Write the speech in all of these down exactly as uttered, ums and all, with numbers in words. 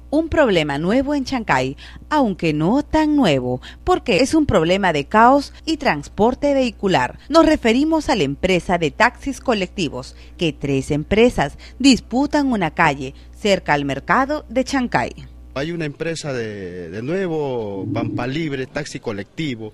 Un problema nuevo en Chancay, aunque no tan nuevo, porque es un problema de caos y transporte vehicular. Nos referimos a la empresa de taxis colectivos, que tres empresas disputan una calle cerca al mercado de Chancay. Hay una empresa de, de nuevo, Pampa Libre, taxi colectivo,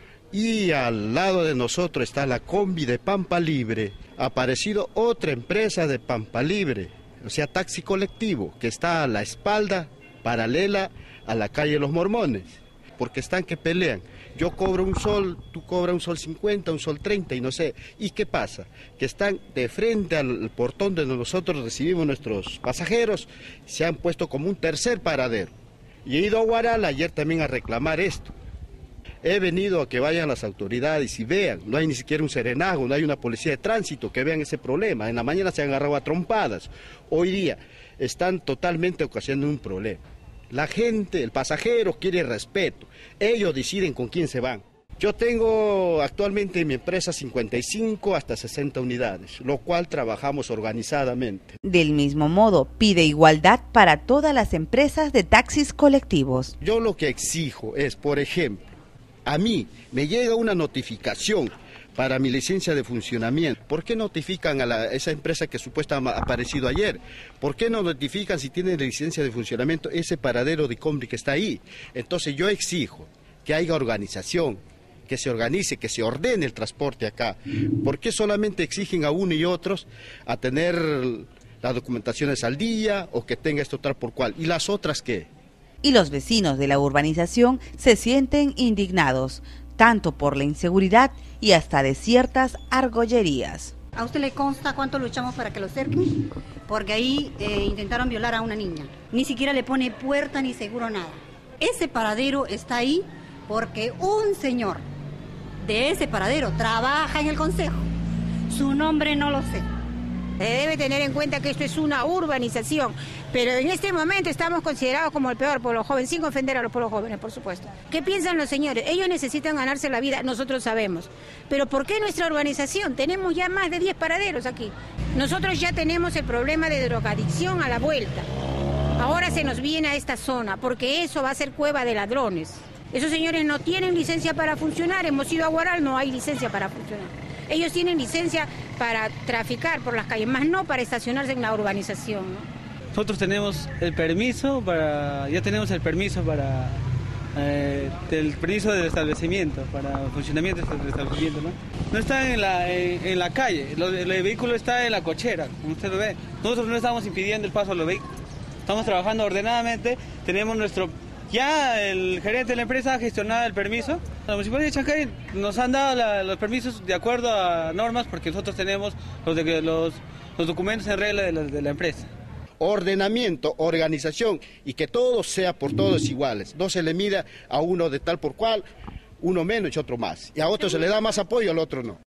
y al lado de nosotros está la combi de Pampa Libre. Ha aparecido otra empresa de Pampa Libre, o sea, taxi colectivo, que está a la espalda, paralela a la calle Los Mormones, porque están que pelean. Yo cobro un sol, tú cobras un sol cincuenta, un sol treinta y no sé. ¿Y qué pasa? Que están de frente al portón donde nosotros recibimos nuestros pasajeros, se han puesto como un tercer paradero. Y he ido a Huaral ayer también a reclamar esto. He venido a que vayan las autoridades y vean, no hay ni siquiera un serenazgo, no hay una policía de tránsito, que vean ese problema. En la mañana se han agarrado a trompadas, hoy día están totalmente ocasionando un problema. La gente, el pasajero quiere respeto, ellos deciden con quién se van. Yo tengo actualmente en mi empresa cincuenta y cinco hasta sesenta unidades, lo cual trabajamos organizadamente. Del mismo modo, pide igualdad para todas las empresas de taxis colectivos. Yo lo que exijo es, por ejemplo, a mí me llega una notificación para mi licencia de funcionamiento. ¿Por qué notifican a la, esa empresa que supuestamente ha aparecido ayer? ¿Por qué no notifican si tienen licencia de funcionamiento ese paradero de combi que está ahí? Entonces yo exijo que haya organización, que se organice, que se ordene el transporte acá. ¿Por qué solamente exigen a uno y otros a tener las documentaciones al día o que tenga esto tal por cual? ¿Y las otras qué? Y los vecinos de la urbanización se sienten indignados, tanto por la inseguridad y hasta de ciertas argollerías. ¿A usted le consta cuánto luchamos para que lo cerquen? Porque ahí eh, intentaron violar a una niña. Ni siquiera le pone puerta ni seguro nada. Ese paradero está ahí porque un señor de ese paradero trabaja en el consejo. Su nombre no lo sé. Se debe tener en cuenta que esto es una urbanización, pero en este momento estamos considerados como el peor pueblo joven, sin ofender a los pueblos jóvenes, por supuesto. ¿Qué piensan los señores? Ellos necesitan ganarse la vida, nosotros sabemos. Pero ¿por qué nuestra urbanización? Tenemos ya más de diez paraderos aquí. Nosotros ya tenemos el problema de drogadicción a la vuelta. Ahora se nos viene a esta zona, porque eso va a ser cueva de ladrones. Esos señores no tienen licencia para funcionar, hemos ido a Huaral, no hay licencia para funcionar. Ellos tienen licencia para traficar por las calles, más no para estacionarse en la urbanización, ¿no? Nosotros tenemos el permiso para, ya tenemos el permiso para, eh, el permiso del establecimiento, para funcionamiento del establecimiento, ¿no? No está en la, en, en la calle, lo, el vehículo está en la cochera, como usted lo ve. Nosotros no estamos impidiendo el paso a los vehículos, estamos trabajando ordenadamente, tenemos nuestro... Ya el gerente de la empresa ha gestionado el permiso. La Municipalidad de Chancay nos han dado la, los permisos de acuerdo a normas porque nosotros tenemos los, de, los, los documentos en regla de la, de la empresa. Ordenamiento, organización y que todo sea por todos iguales. No se le mida a uno de tal por cual, uno menos y otro más. Y a otro se le da más apoyo, al otro no.